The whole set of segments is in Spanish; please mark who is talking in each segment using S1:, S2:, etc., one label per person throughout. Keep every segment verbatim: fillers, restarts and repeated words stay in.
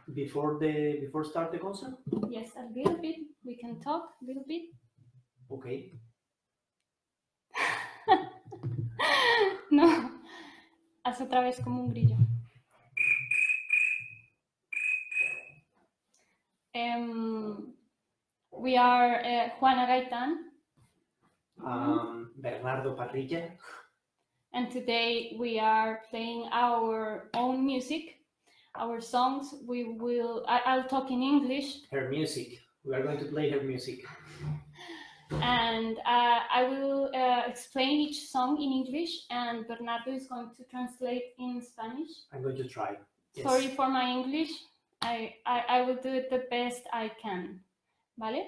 S1: before the before start the concert?
S2: Yes, a little bit. We can talk a little bit.
S1: Okay.
S2: No, haz otra vez como un grillo. Um, we are uh, Juana Gaitán.
S1: Um, Bernardo Parrilla.
S2: And today we are playing our own music, our songs. We will, I, I'll talk in English.
S1: Her music. We are going to play her music.
S2: And uh, I will uh, explain each song in English, and Bernardo is going to translate in Spanish.
S1: I'm going to try. Yes.
S2: Sorry for my English. I, I, I will do it the best I can. ¿Vale?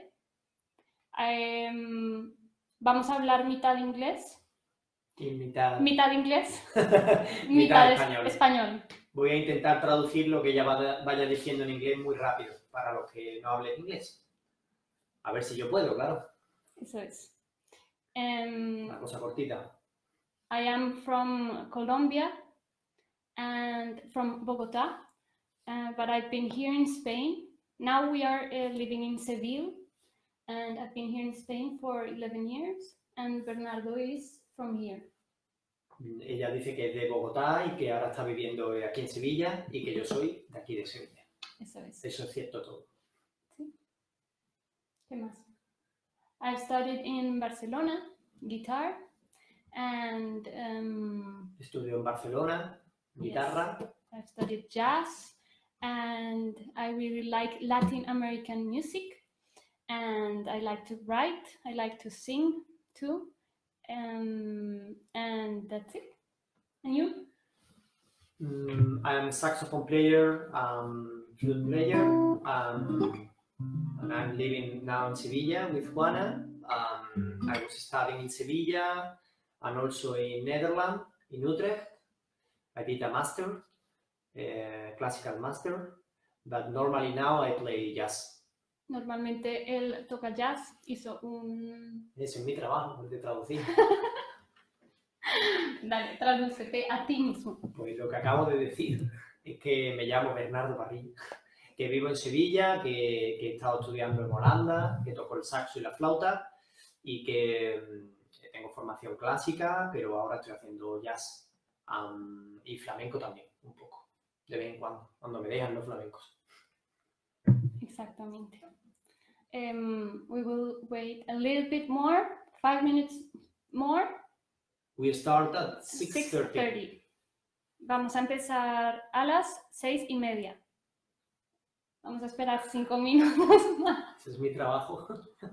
S2: Um, vamos a hablar mitad inglés.
S1: Y mitad...
S2: Mitad inglés.
S1: mitad,
S2: mitad
S1: español.
S2: español.
S1: Voy a intentar traducir lo que ella vaya diciendo en inglés muy rápido, para los que no hablen inglés. A ver si yo puedo, claro.
S2: Eso es. Um,
S1: Una cosa cortita.
S2: I am from Colombia and from Bogotá, uh, but I've been here in Spain. Now we are uh, living in Seville, and I've been here in Spain for eleven years, and Bernardo is from here.
S1: Ella dice que es de Bogotá y que ahora está viviendo aquí en Sevilla y que yo soy de aquí de Sevilla.
S2: Eso es.
S1: Eso es cierto todo.
S2: ¿Sí? ¿Qué más? I've studied in Barcelona, guitar, and... Um,
S1: Estudio en Barcelona, guitarra.
S2: Yes. I've studied jazz, and I really like Latin American music, and I like to write, I like to sing too, um, and that's it. And you?
S1: Mm, I'm a saxophone player, um, flute player, um, and I'm living now in Sevilla with Juana. Um, I was studying in Sevilla and also in Netherlands, in Utrecht. I did a master, uh, classical master, but normally now I play jazz.
S2: Normalmente él toca jazz, hizo un...
S1: Ese es mi trabajo, el de traducir.
S2: Dale, tradúcete a ti mismo.
S1: Pues lo que acabo de decir es que me llamo Bernardo Parrilla, que vivo en Sevilla, que, que he estado estudiando en Holanda, que toco el saxo y la flauta y que mm, tengo formación clásica, pero ahora estoy haciendo jazz um, y flamenco también, un poco, de vez en cuando, cuando me dejan los flamencos.
S2: Exactamente. Um, we will wait a little bit more, five minutes more.
S1: We start at six thirty.
S2: Vamos a empezar a las seis y media. Vamos a esperar cinco minutos más.
S1: Ese es mi trabajo.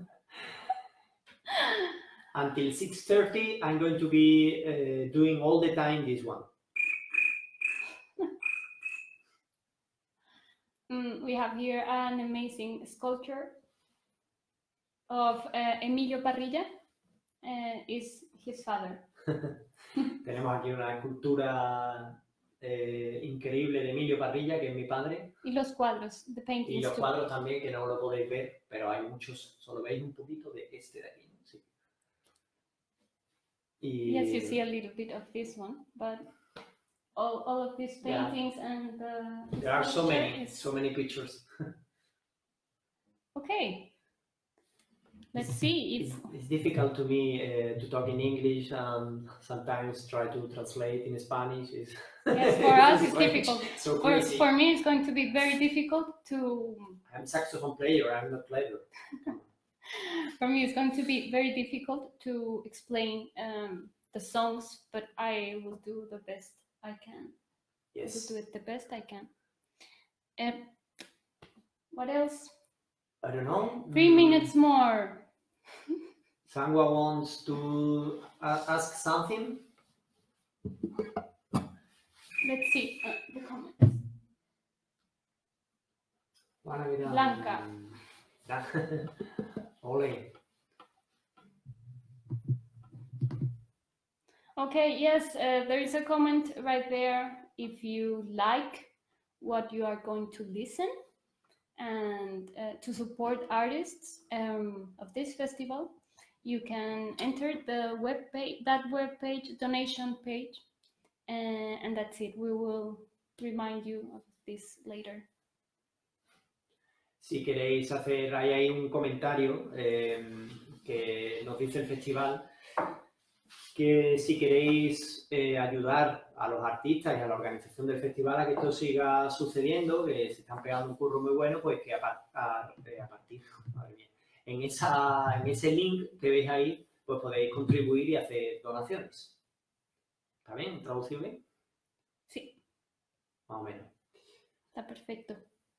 S1: Until six thirty, I'm going to be uh, doing all the time this one.
S2: mm, we have here an amazing sculpture of uh, Emilio Parrilla. Uh, is his father.
S1: Tenemos aquí una escultura eh, increíble de Emilio Parrilla, que es mi padre.
S2: Y los cuadros, the paintings.
S1: Y los
S2: too.
S1: cuadros también, que no lo podéis ver, pero hay muchos. Solo veis un poquito de este de aquí, ¿no? Sí. Y...
S2: Yes, you see a little bit of this one, but all, all of these paintings
S1: yeah.
S2: and the...
S1: There are so many,
S2: is...
S1: so many pictures.
S2: Okay. Let's see if...
S1: It's, it's difficult to me uh, to talk in English and sometimes try to translate in Spanish. It's
S2: yes, for us it's difficult.
S1: So
S2: for, for me it's going to be very difficult to...
S1: I'm a saxophone player, I'm not clever.
S2: For me it's going to be very difficult to explain um, the songs, but I will do the best I can.
S1: Yes.
S2: I will do it the best I can. Uh, what else?
S1: I don't know.
S2: Three mm. minutes more.
S1: Someone wants to uh, ask something?
S2: Let's see uh, the comments. Blanca.
S1: Ole.
S2: Okay, yes, uh, there is a comment right there. If you like what you are going to listen, and uh, to support artists um, of this festival, you can enter the web page, that web page, donation page, uh, and that's it. We will remind you of this later.
S1: si queréis hacer, hay ahí un comentario eh, que nos dice el festival que si queréis eh, ayudar a los artistas y a la organización del festival a que esto siga sucediendo, que se están pegando un curro muy bueno, pues que a, a, a partir, madre mía, en, esa, en ese link que veis ahí, pues podéis contribuir y hacer donaciones. ¿Está bien? ¿Traducido bien?
S2: Sí.
S1: Más o menos.
S2: Está perfecto.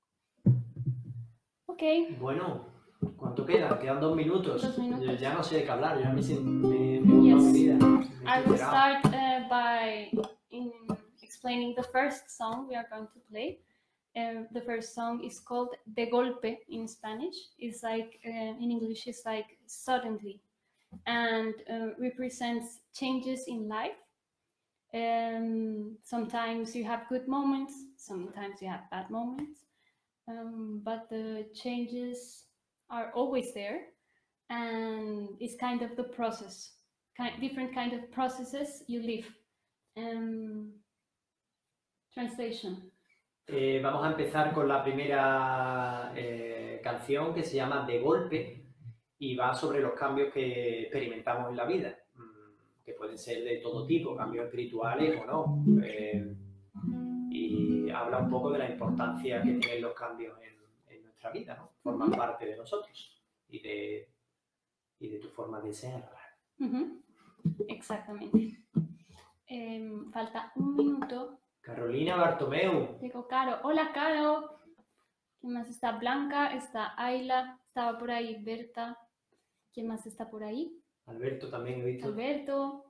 S2: Ok.
S1: Bueno, ¿cuánto queda? Quedan dos minutos.
S2: Dos minutos.
S1: Yo ya no sé de qué hablar, yo ya me siento me, me yes. mi vida. Me
S2: I will start uh, by in explaining the first song we are going to play. Uh, the first song is called De Golpe in Spanish. It's like, uh, in English, it's like suddenly, and uh, represents changes in life. Um, sometimes you have good moments, sometimes you have bad moments, um, but the changes are always there, and it's kind of the process, kind, different kind of processes you live. Um, translation.
S1: Eh, vamos a empezar con la primera eh, canción que se llama De Golpe y va sobre los cambios que experimentamos en la vida, que pueden ser de todo tipo, cambios espirituales o no. Eh, y habla un poco de la importancia que tienen los cambios en, en nuestra vida, ¿no? Forman parte de nosotros y de, y de tu forma de ser.
S2: Uh-huh. Exactamente. Eh, falta un minuto.
S1: Carolina Bartomeu.
S2: Digo, Caro. Hola, Caro. ¿Quién más está? Blanca, está Ayla, estaba por ahí Berta. ¿Quién más está por ahí?
S1: Alberto también he visto.
S2: Alberto.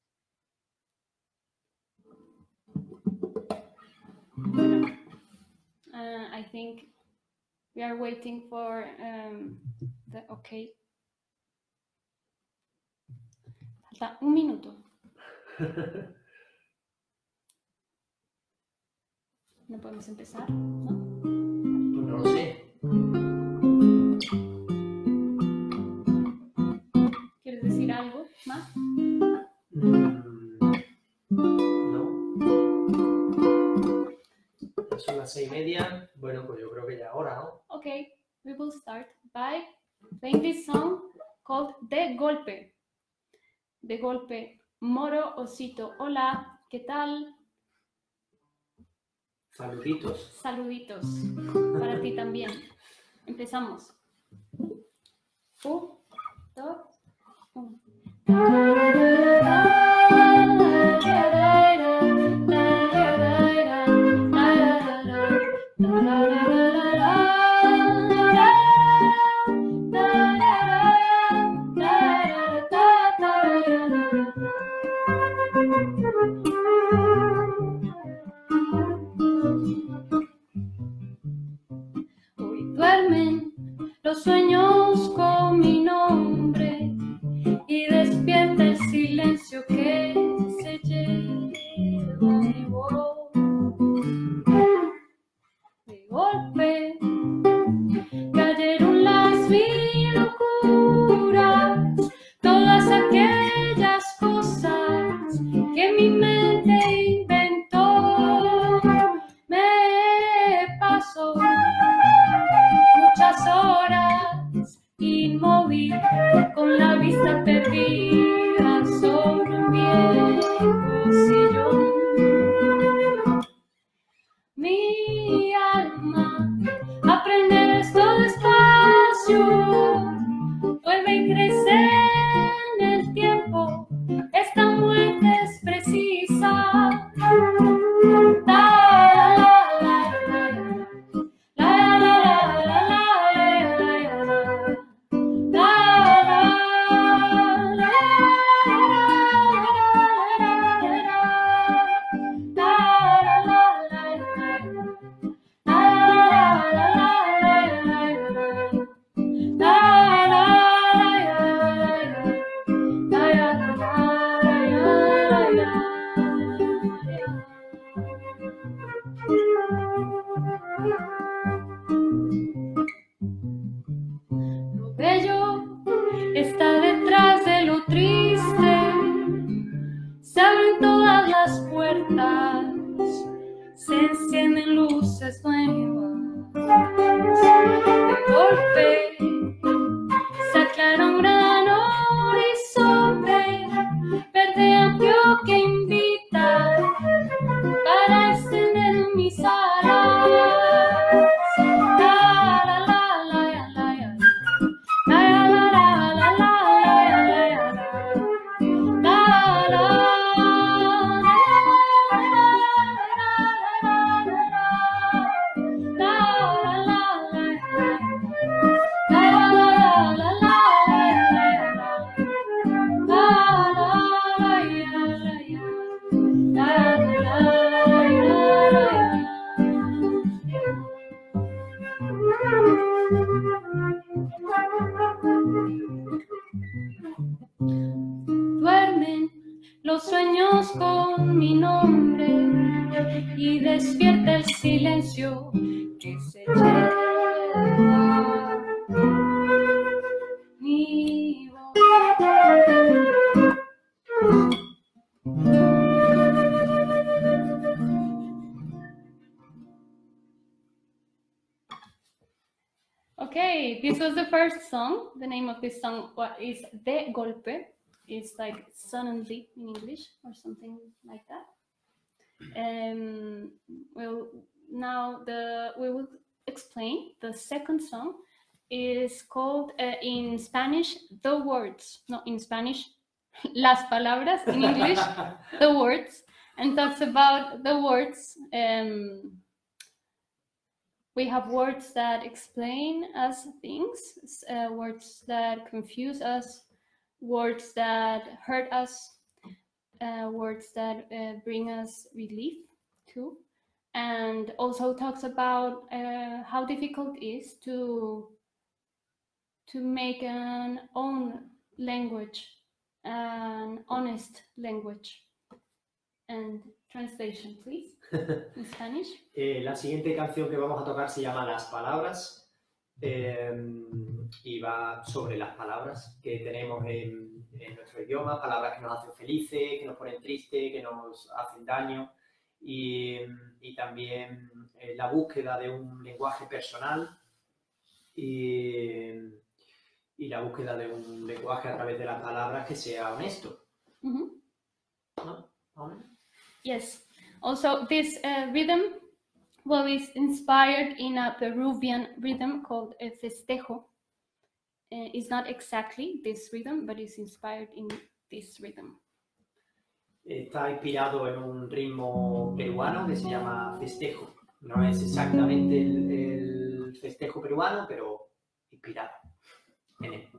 S2: Uh, I think we are waiting for um, the okay. Falta un minuto. ¿No podemos empezar? ¿No?
S1: Pues no lo sé.
S2: ¿Quieres decir algo más?
S1: Mm, no. Son las seis y media. Bueno, pues yo creo que ya ahora, ¿no?
S2: Okay, we will start by playing this song called De Golpe. De Golpe. Moro Osito. Hola, ¿qué tal?
S1: Saluditos.
S2: Saluditos. Para ti también. Empezamos. Un, dos, uno. Hoy duermen los sueños con mi nombre y despierta el silencio que se lleva mi voz. De golpe cayeron las mil locuras, todas aquellas cosas que mi mente inventó. Me paso muchas horas inmóvil, con la vista perdida sobre un viejo sillón. Mi alma aprende esto despacio, vuelve y crece en el tiempo, esta muerte es precisa. Lo bello está detrás de lo triste, se abren todas las puertas, se encienden luces nuevas. Duermen los sueños con mi nombre y despierta el silencio que se lleva mi voz. Okay, this was the first song. The name of this song is De Golpe. It's like suddenly in English or something like that. Um, well, now the we will explain the second song. Is called uh, in Spanish The Words. No, in Spanish Las Palabras. In English The Words, and talks about the words. Um, we have words that explain us things, uh, words that confuse us, words that hurt us, uh, words that uh, bring us relief too, and also talks about uh, how difficult it is to to make an own language, an honest language. And translation, please, in Spanish.
S1: Eh, la siguiente canción que vamos a tocar se llama Las Palabras eh, y va sobre las palabras que tenemos en, en nuestro idioma, palabras que nos hacen felices, que nos ponen tristes, que nos hacen daño y, y también eh, la búsqueda de un lenguaje personal y, y la búsqueda de un lenguaje a través de las palabras que sea honesto.
S2: Mm-hmm.
S1: ¿No? ¿Amen?
S2: Yes. Also, this uh, rhythm, well, is inspired in a Peruvian rhythm called uh, festejo. Uh, it's not exactly this rhythm, but it's inspired in this rhythm.
S1: Está inspirado en un ritmo peruano que se llama festejo. No es exactamente el, el festejo peruano, pero inspirado en él.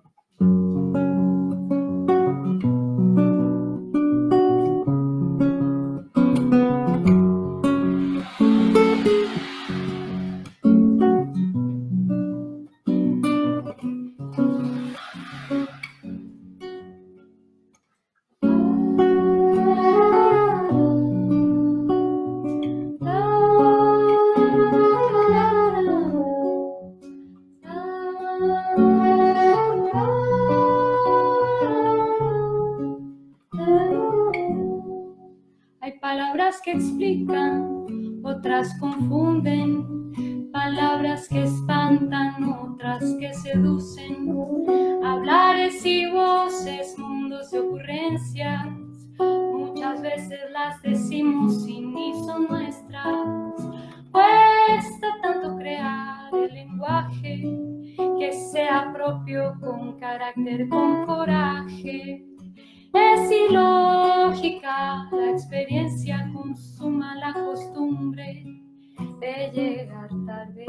S2: Que explican, otras confunden, palabras que espantan, otras que seducen, hablares y voces, mundos de ocurrencias, muchas veces las decimos y ni son nuestras. Cuesta tanto crear el lenguaje que sea propio, con carácter, con coraje. Es ilógica la experiencia, consuma la costumbre de llegar tarde.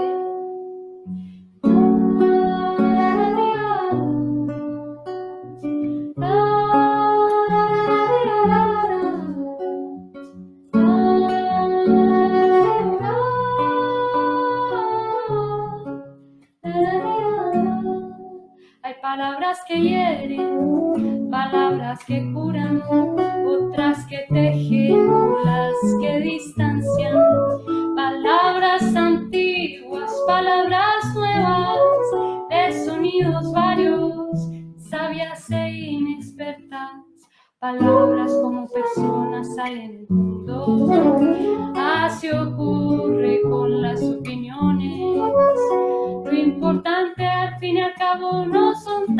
S2: Hay palabras que hieren, palabras que curan, otras que tejen, las que distancian, palabras antiguas, palabras nuevas, de sonidos varios, sabias e inexpertas, palabras como personas hay en el mundo. Así ocurre con las opiniones, lo importante al fin y al cabo no son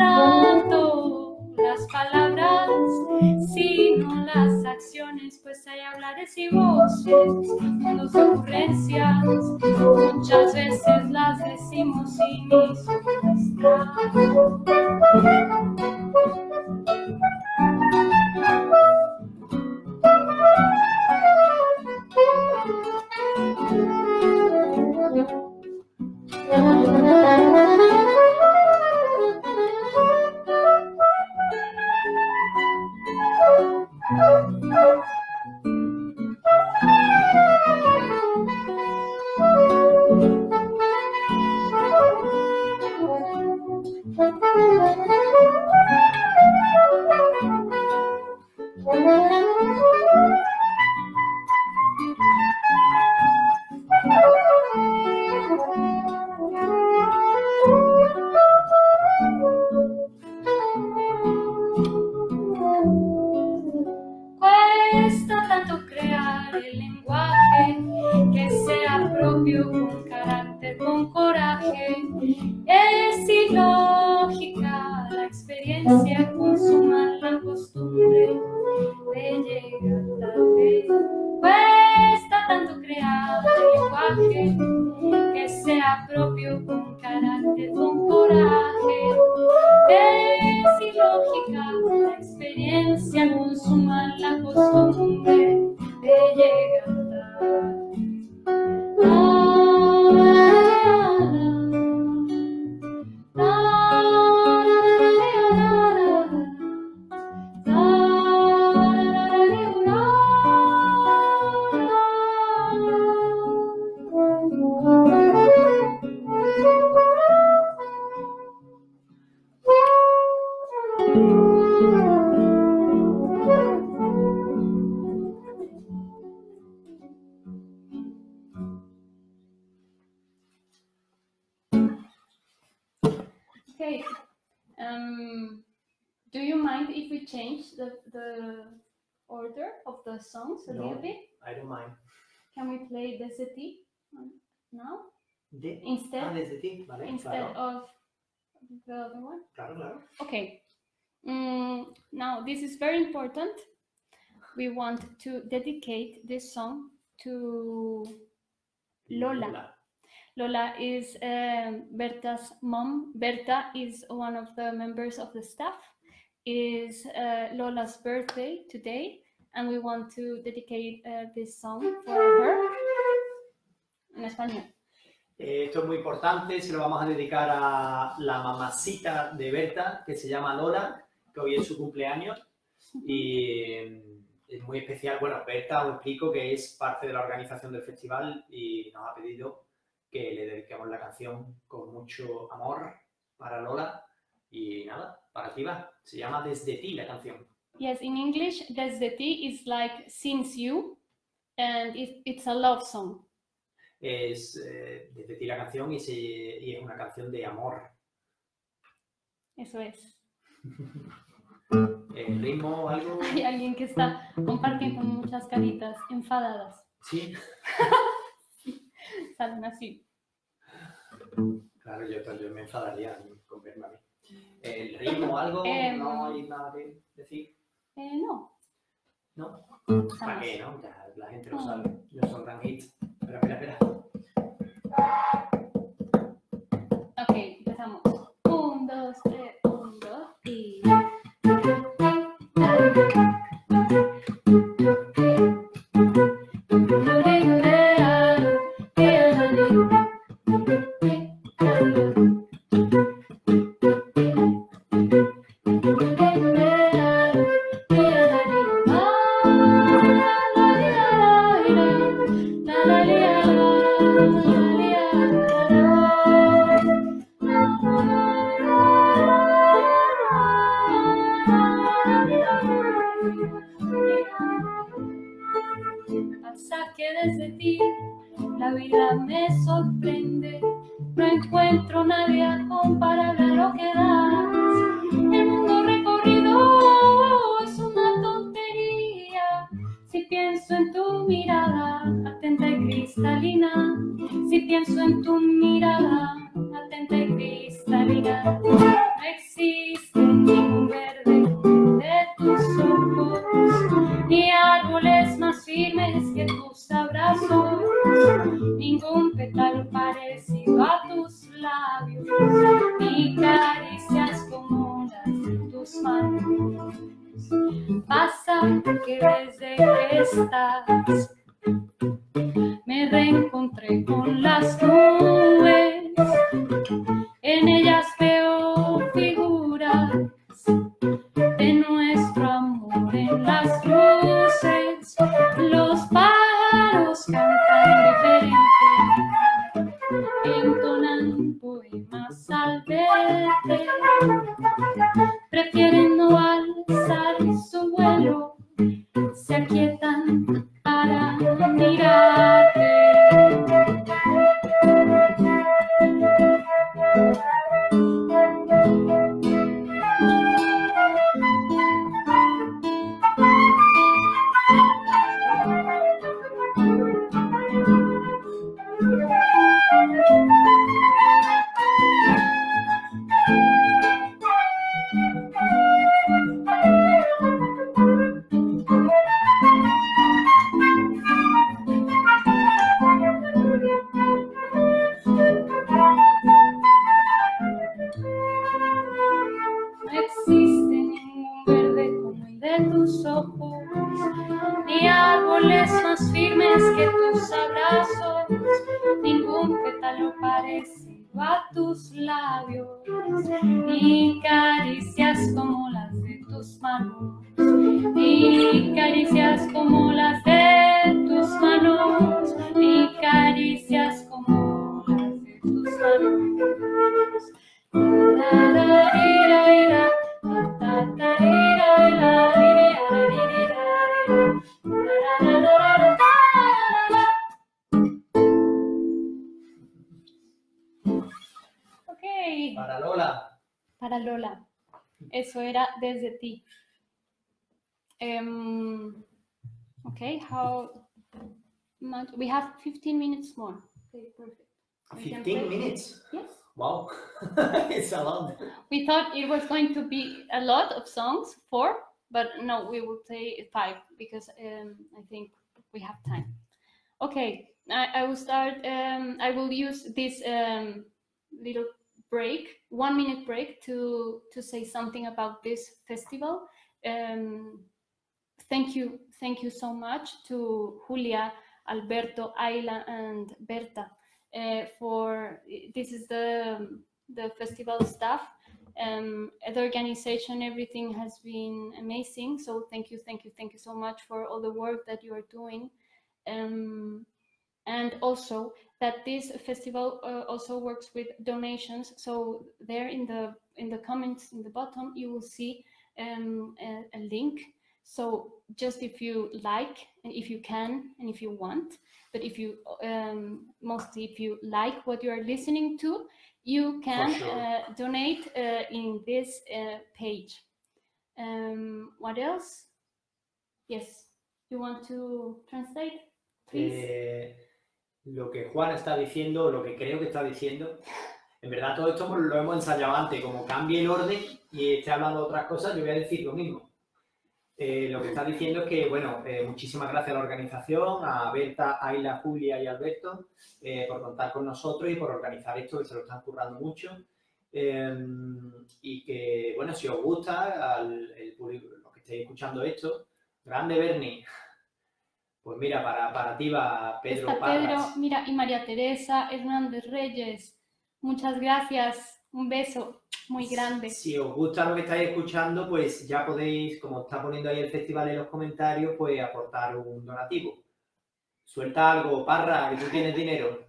S2: tanto las palabras, sino las acciones, pues hay hablar tardes y voces, tus ocurrencias, muchas veces las decimos sin estar. Cuesta tanto crear el lenguaje que sea propio, con carácter, con coraje. Es ilógica la experiencia, consuma la costumbre de llegar tarde. Cuesta tanto crear el lenguaje que sea propio, con carácter, con coraje. Es ilógica la experiencia, consuma la costumbre de llegar tarde. Okay, um, do you mind if we change the, the order of the songs a
S1: No,
S2: little bit?
S1: I don't mind.
S2: Can we play Desde Ti now?
S1: De,
S2: Instead,
S1: ah, desde ti, vale,
S2: instead
S1: claro,
S2: of the other one?
S1: claro, claro.
S2: Okay, mm, now this is very important. We want to dedicate this song to Lola. Lola is um, Berta's mom. Berta is one of the members of the staff. It is uh, Lola's birthday today, and we want to dedicate uh, this song for her. En español.
S1: Eh, esto es muy importante, se lo vamos a dedicar a la mamacita de Berta, que se llama Lola, que hoy es su cumpleaños. Y es muy especial. Bueno, Berta, os explico que es parte de la organización del festival y nos ha pedido que le dediquemos la canción con mucho amor para Lola. Y nada, para ti va. Se llama Desde Ti la canción.
S2: Yes, in English, Desde Ti is like since you, and it, it's a love song.
S1: Es eh, Desde Ti la canción y, se, y es una canción de amor.
S2: Eso es.
S1: ¿El ritmo algo?
S2: Hay alguien que está compartiendo muchas caritas enfadadas.
S1: Sí.
S2: Salen así.
S1: Claro, yo, yo me enfadaría con verme a mí. ¿El ritmo algo?
S2: Eh,
S1: ¿No hay nada que decir?
S2: Eh, no.
S1: ¿No?
S2: Jamás.
S1: ¿Para qué, no? Ya la gente lo
S2: No.
S1: sabe. No son gran hits. Espera, espera, espera.
S2: Ok, empezamos. Un, dos, tres, un, dos y... Pasa que desde ti la vida me sorprende. No encuentro nadie comparable a lo que das. El mundo recorrido es una tontería. Si pienso en tu mirada atenta y cristalina, si pienso en tu mirada atenta y cristalina, no existe ningún verde de tus ojos, ni árboles más firmes parecido a tus labios y caricias como las de tus manos. Pasa que desde que estás me reencontré con las nubes, en ellas veo figuras de nuestro amor en las luces, los pájaros cantan diferente, entonan poemas al verte, prefieren no alzar su vuelo, se aquietan para mirarte. No existe ningún verde como el de tus ojos, ni árboles más firmes que tus abrazos, ningún pétalo parecido a tus labios, ni caricias como las de tus manos, ni caricias como las de tus manos, ni caricias como las de tus manos. Okay.
S1: Para Lola.
S2: Para Lola. Eso era Desde ti. Um, okay, how much? We have fifteen minutes more. Okay, perfect. We can
S1: fifteen
S2: play.
S1: minutes?
S2: Yes.
S1: Wow, it's a lot.
S2: We thought it was going to be a lot of songs, four, but no, we will play five because um, I think we have time. Okay, I, I will start. Um, I will use this um, little break, one minute break, to to say something about this festival. Um, thank you, thank you so much to Julia, Alberto, Ayla, and Berta. Uh, for this is the the festival staff, um, the organization, everything has been amazing. So thank you, thank you, thank you so much for all the work that you are doing, um, and also that this festival uh, also works with donations. So there in the in the comments in the bottom you will see um, a, a link. So just if you like and if you can and if you want. But if you, um, mostly if you like what you are listening to, you can
S1: sure.
S2: uh, donate uh, in this uh, page. Um, what else? Yes, you want to translate, please?
S1: Eh, lo que Juan está diciendo, lo que creo que está diciendo, en verdad todo esto lo hemos ensayado antes, como cambie el orden y esté hablando de otras cosas, yo voy a decir lo mismo. Eh, lo que está diciendo es que, bueno, eh, muchísimas gracias a la organización, a Berta, Ayla, Julia y Alberto, eh, por contar con nosotros y por organizar esto, que se lo están currando mucho. Eh, y que, bueno, si os gusta, al, el público, los que estéis escuchando esto, grande Bernie, pues mira, para, para ti va Pedro
S2: Está
S1: Parras.
S2: Pedro, mira, y María Teresa Hernández Reyes, muchas gracias, un beso muy grande.
S1: Si os gusta lo que estáis escuchando, pues ya podéis, como está poniendo ahí el festival en los comentarios, pues aportar un donativo. Suelta algo, Parra, que tú tienes dinero.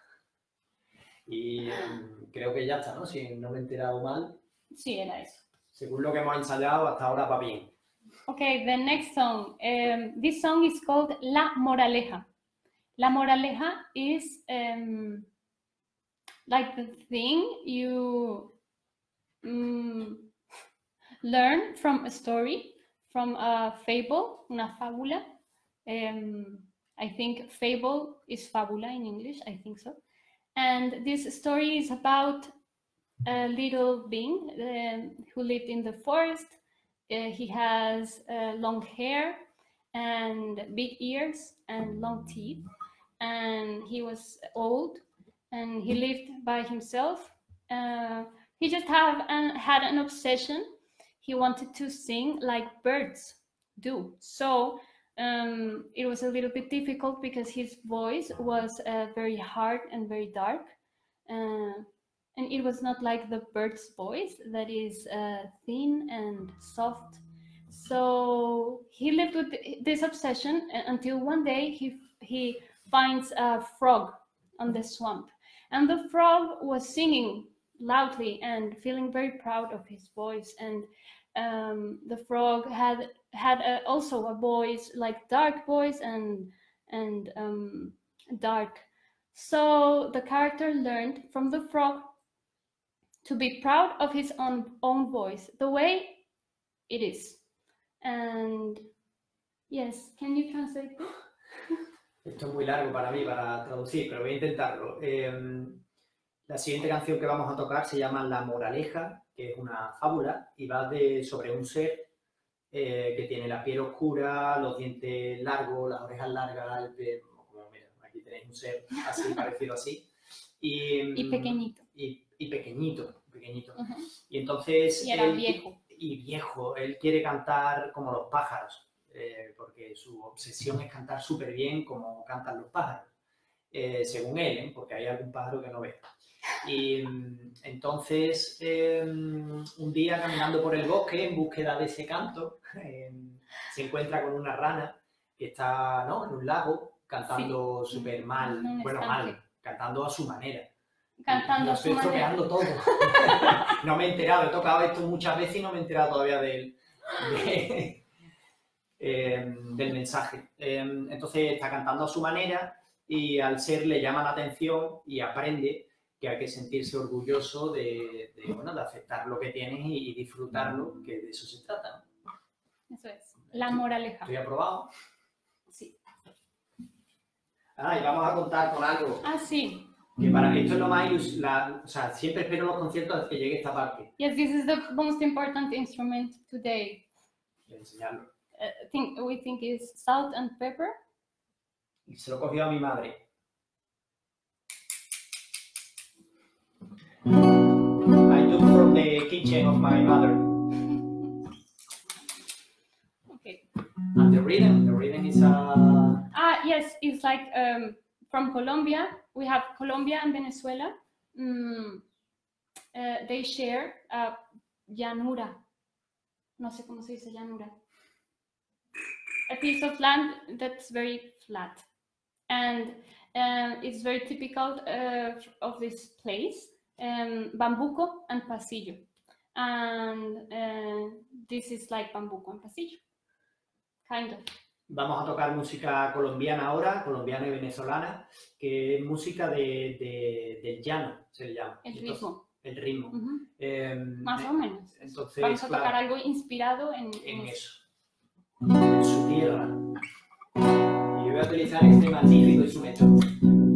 S1: Y um, creo que ya está, ¿no? Si no me he enterado mal.
S2: Sí, era eso.
S1: Según lo que hemos ensayado, hasta ahora va bien.
S2: Okay, the next song. Um, this song is called La Moraleja. La Moraleja is um, like the thing you um, learn from a story, from a fable, una fábula. Um, I think fable is fábula in English, I think so. And this story is about a little being uh, who lived in the forest. Uh, he has uh, long hair and big ears and long teeth, and he was old, and he lived by himself. Uh, he just have an, had an obsession. He wanted to sing like birds do. So um, it was a little bit difficult because his voice was uh, very hard and very dark. Uh, and it was not like the bird's voice that is uh, thin and soft. So he lived with this obsession until one day he, he finds a frog on the swamp. And the frog was singing loudly and feeling very proud of his voice. And um, the frog had had a, also a voice, like dark voice and, and um, dark. So the character learned from the frog to be proud of his own, own voice, the way it is. And yes, can you translate this?
S1: Esto es muy largo para mí, para traducir, pero voy a intentarlo. Eh, la siguiente canción que vamos a tocar se llama La Moraleja, que es una fábula y va de, sobre un ser eh, que tiene la piel oscura, los dientes largos, las orejas largas, el pelo, como mira, aquí tenéis un ser así, parecido así. Y,
S2: y pequeñito.
S1: Y, y pequeñito, pequeñito.
S2: Uh-huh.
S1: Y entonces...
S2: Y era
S1: él,
S2: viejo.
S1: Y viejo, él quiere cantar como los pájaros, eh, porque su obsesión es cantar súper bien como cantan los pájaros, eh, según él, ¿eh? Porque hay algún pájaro que no ve. Y entonces, eh, un día caminando por el bosque en búsqueda de ese canto, eh, se encuentra con una rana que está, ¿no?, en un lago cantando
S2: sí.
S1: súper mal,
S2: no
S1: bueno, mal, cantando a su manera.
S2: Cantando
S1: a su manera. Estoy estropeando todo. No me he enterado, he tocado esto muchas veces y no me he enterado todavía del, de, eh, del mensaje. Eh, entonces está cantando a su manera y al ser le llama la atención y aprende que hay que sentirse orgulloso de, de, bueno, de aceptar lo que tienes y, y disfrutarlo, que de eso se trata.
S2: Eso es, la moraleja.
S1: ¿Estoy aprobado?
S2: Sí.
S1: Ah, y vamos a contar con algo.
S2: Ah, sí.
S1: Que para mí esto es lo más, la, o sea, siempre espero los conciertos hasta que llegue esta parte.
S2: Yes, this is the most important instrument today.
S1: Voy a enseñarlo.
S2: Uh, think, we think is salt and pepper.
S1: Y se lo cogió a mi madre. I took from the kitchen of my mother.
S2: Okay.
S1: And the rhythm, the rhythm is a...
S2: Ah, yes, it's like um, from Colombia. We have Colombia and Venezuela. Mm, uh, they share uh, llanura. No sé cómo se dice llanura. A piece of land that's very flat. And uh, it's very typical uh, of this place. Um, Bambuco and Pasillo. And uh, this is like Bambuco and Pasillo. Kind of.
S1: Vamos a tocar música colombiana ahora, colombiana y venezolana, que es música de, de, del llano, se le llama.
S2: El
S1: entonces,
S2: ritmo.
S1: El ritmo.
S2: Uh-huh.
S1: eh,
S2: Más o menos.
S1: Entonces,
S2: vamos a
S1: claro,
S2: tocar algo inspirado en,
S1: en
S2: en
S1: eso. En su tierra. Y yo voy a utilizar este magnífico instrumento.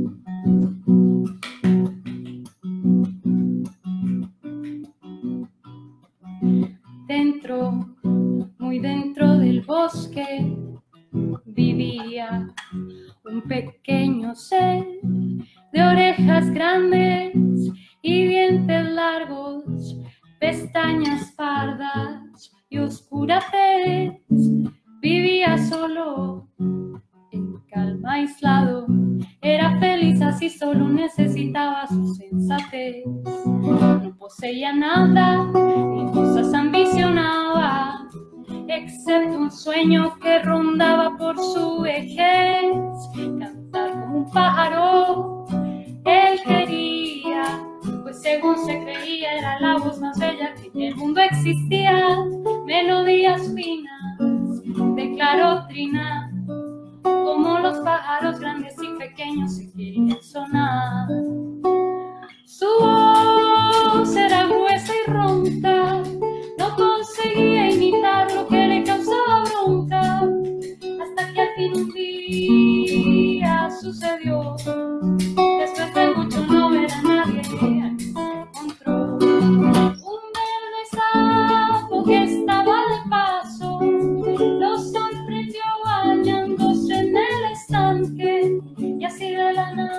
S2: Dentro, muy dentro del bosque, vivía un pequeño ser de orejas grandes y dientes largos, pestañas pardas y oscura tez. Vivía solo, en calma, aislado, era feliz así, solo necesitaba su sensatez. No poseía nada, ni cosas ambicionaba, excepto un sueño que rondaba por su vejez. Cantar como un pájaro, él quería, pues según se creía era la voz más bella que en el mundo existía. Melodías finas de clarotrina, como los pájaros grandes y pequeños se querían sonar. Su voz era gruesa y ronca, no conseguía imitar lo que le causaba bronca, hasta que al fin un día sucedió. Después de mucho no ver a nadie, aquí se encontró un verde sapo que estaba de paso, lo sorprendió bañándose en el estanque, y así de la nada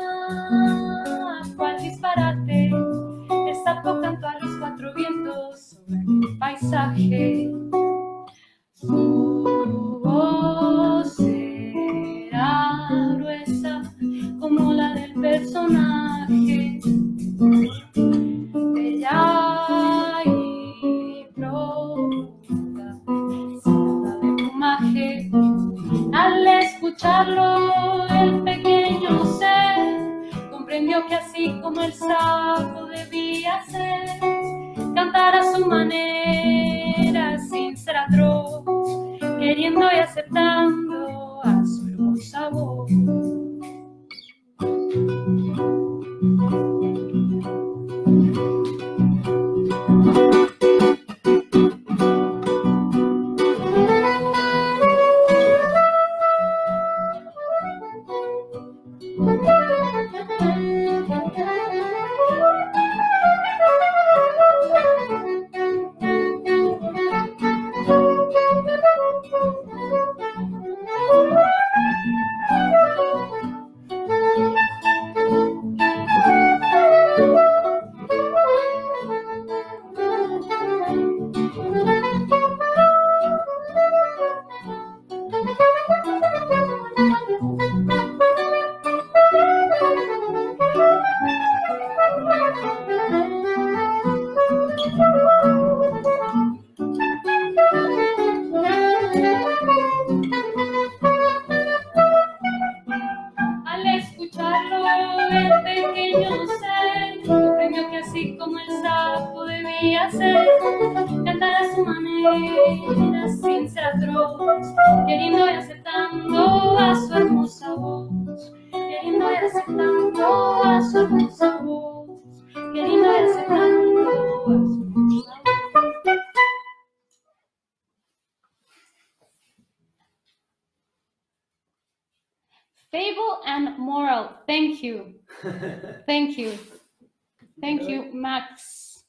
S2: paisaje. Su voz será gruesa como la del personaje, bella y profunda, cinta de plumaje. Al escucharlo, el pequeño ser comprendió que así como el sapo debía ser, cantar a su manera sin ser atroz, queriendo y aceptando a su hermosa voz. Al escucharlo, el pequeño ser comprendió que así como el sapo debía ser, cantar a su manera sin ser atroz, queriendo y aceptando a su hermosa voz, queriendo y aceptando a su hermosa voz, queriendo y aceptando a su hermosa voz. Fable and moral. Thank you. Thank you. Thank you, Max.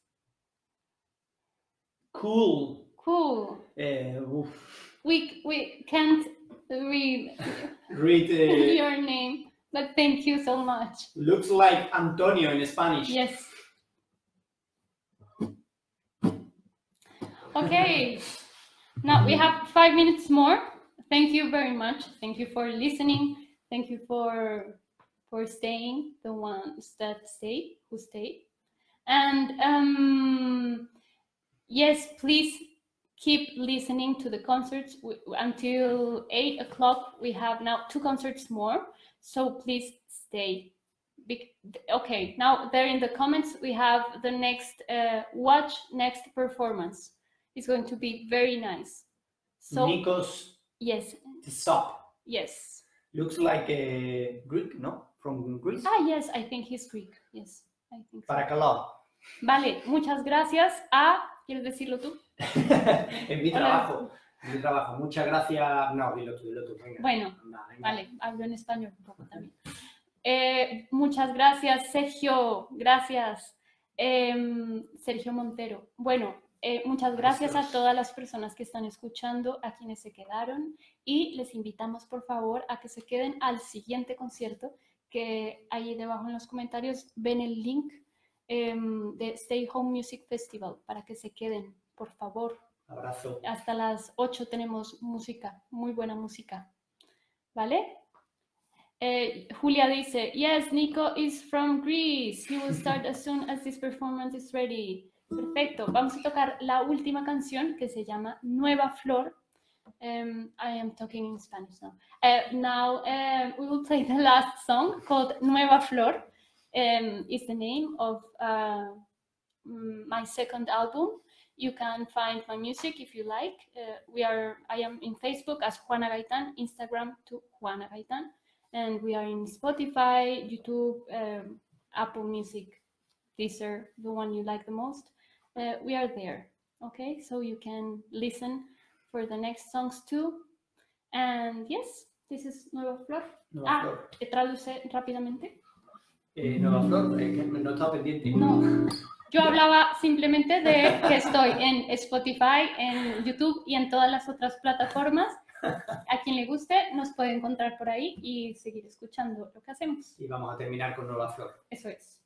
S1: Cool.
S2: Cool.
S1: Eh, uf.
S2: We we can't read
S1: Read. Uh,
S2: your name, but thank you so much.
S1: looks like Antonio in Spanish.
S2: Yes. Okay. Now we have five minutes more. Thank you very much. Thank you for listening. Thank you for for staying, the ones that stay, who stay. And um, yes, please keep listening to the concerts. We, until eight o'clock, we have now two concerts more. So please stay. Be, okay, now there in the comments, we have the next, uh, watch next performance. It's going to be very nice. So
S1: Nikos
S2: yes,
S1: Tsop.
S2: yes.
S1: Looks like a Greek, no? From Greece.
S2: Ah, yes, I think he's Greek. Yes, I think so.
S1: Parakalov.
S2: Vale, muchas gracias a... ¿Quieres decirlo tú?
S1: En mi trabajo. En mi trabajo. Muchas gracias. No, dilo tú, dilo tú. Venga.
S2: Bueno,
S1: Anda, venga.
S2: vale, hablo en español un poco también. Eh, muchas gracias, Sergio. Gracias, eh, Sergio Montero. Bueno, eh, muchas gracias a todas las personas que están escuchando, a quienes se quedaron, y les invitamos, por favor, a que se queden al siguiente concierto, que ahí debajo en los comentarios ven el link eh, de Stay Home Music Festival, para que se queden, por favor.
S1: Abrazo.
S2: Hasta las ocho tenemos música, muy buena música. ¿Vale? Eh, Julia dice, yes, Nico is from Greece. He will start as soon as this performance is ready. Perfecto. Vamos a tocar la última canción que se llama Nueva Flor. Um, I am talking in Spanish now. Uh, now uh, we will play the last song called Nueva Flor. Um, it's the name of uh, my second album. You can find my music if you like. Uh, we are. I am in Facebook as Juana Gaitan, Instagram to Juana Gaitan, and we are in Spotify, YouTube, um, Apple Music, Deezer, the one you like the most. Uh, we are there. Okay, so you can listen for the next songs too. And yes, this is Nueva Flor.
S1: Nueva
S2: ah,
S1: Flor.
S2: ¿te traduce rápidamente?
S1: Eh, Nueva Flor, eh, que no estaba pendiente.
S2: No. Yo hablaba simplemente de que estoy en Spotify, en YouTube y en todas las otras plataformas. A quien le guste nos puede encontrar por ahí y seguir escuchando lo que hacemos.
S1: Y vamos a terminar con Nueva Flor.
S2: Eso es.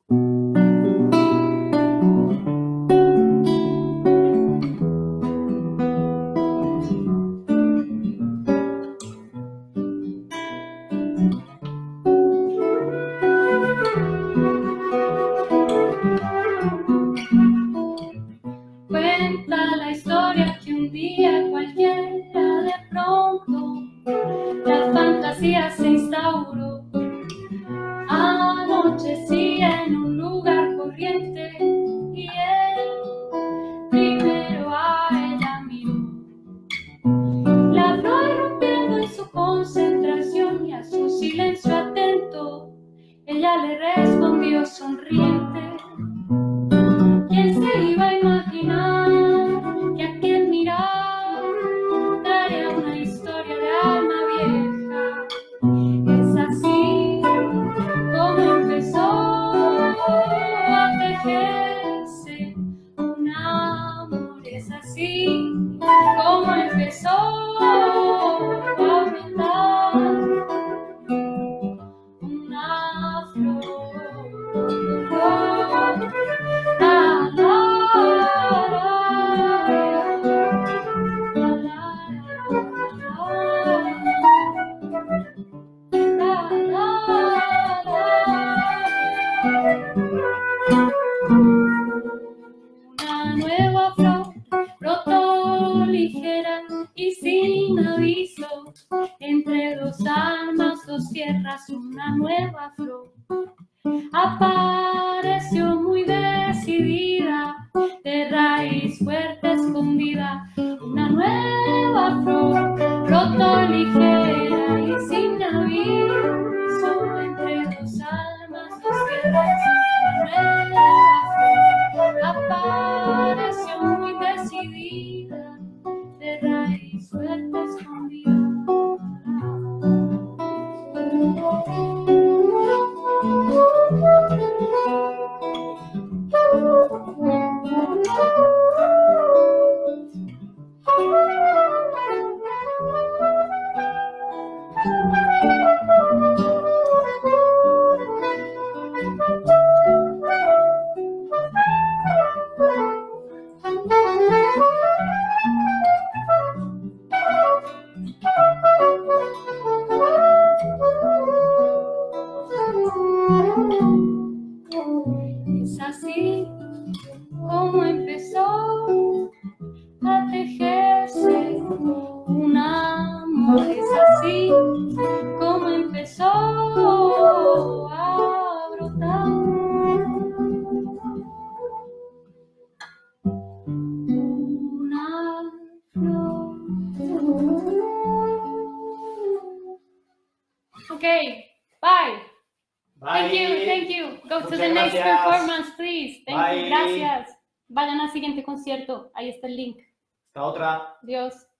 S2: Cuenta la historia que un día cualquiera de pronto la fantasía se instauró. Anochecía en un lugar corriente y él primero a ella miró. La habló irrumpiendo en su concentración y a su silencio atento ella le respondió sonriente. ¿Quién se iba a imaginar que aquel mirar daría una historia de alma vieja? Es así como empezó a tejerse un amor. Es así como empezó a brotar una flor. La, la, la, la, la, una nueva flor brotó ligera y sin aviso entre dos almas, dos tierras. Una nueva flor apareció muy decidida, de raíz fuerte escondida. Una nueva flor brotó ligera y sin aviso entre dos almas, dos tierras. Una nueva flor apareció muy decidida, de raíz fuerte escondida. Es así como empezó a tejerse un amor. Es así como empezó a brotar una flor. Okay, bye.
S1: Bye.
S2: Thank you, thank you. Go to
S1: Muchas
S2: the next
S1: gracias.
S2: performance, please. Thank
S1: Bye.
S2: you, gracias. Vayan al siguiente concierto. Ahí está el link.
S1: Hasta otra.
S2: Adiós.